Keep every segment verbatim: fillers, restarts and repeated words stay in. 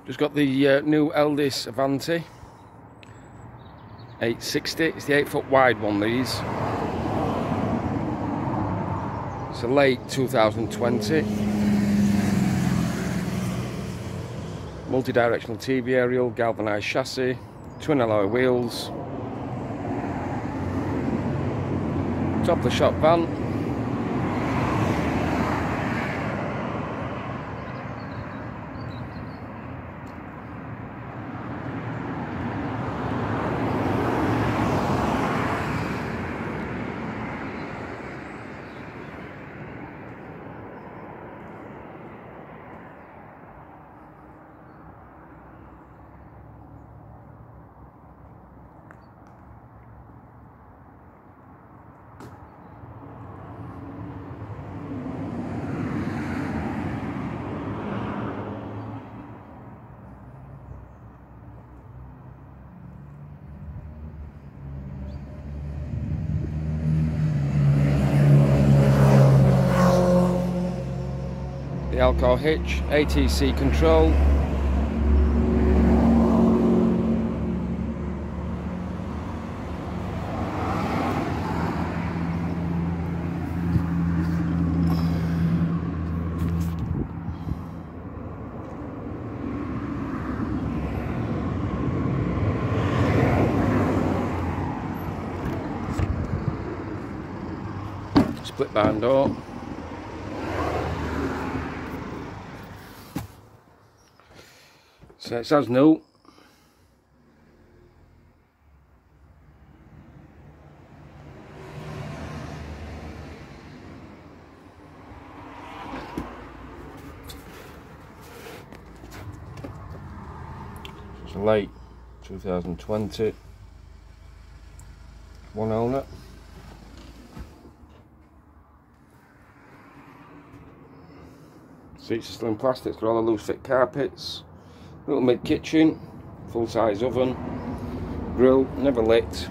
Just got the uh, new Eldis Avanti eight sixty. It's the eight foot wide one, these. It's a late two thousand twenty. Multi-directional T V aerial, galvanised chassis, twin alloy wheels. Top of the shop van. The Alcor hitch, A T C control. Split barn door. So it says new. It's late two thousand twenty. One owner. Seats are still in plastic. It's got all the loose fit carpets. Little mid kitchen, full size oven, grill, never lit.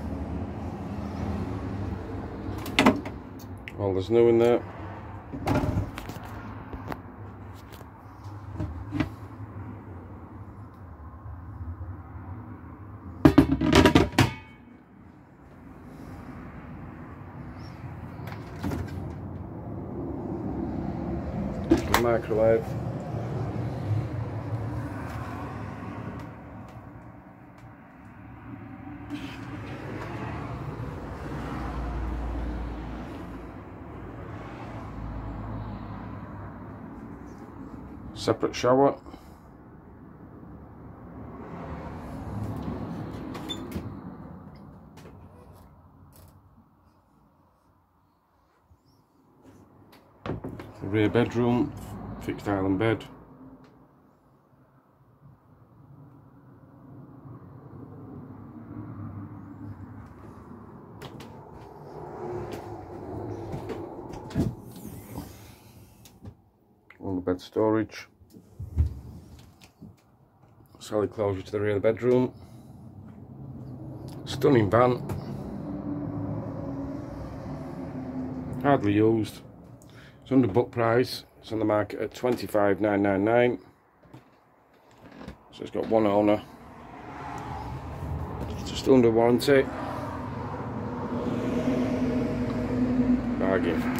All there's new in there. Microwave. Separate shower. The rear bedroom, fixed island bed. All the bed storage. Solid closure to the rear of the bedroom. Stunning van. Hardly used. It's under book price. It's on the market at twenty-five nine nine nine. So it's got one owner. It's just under warranty. Bargain.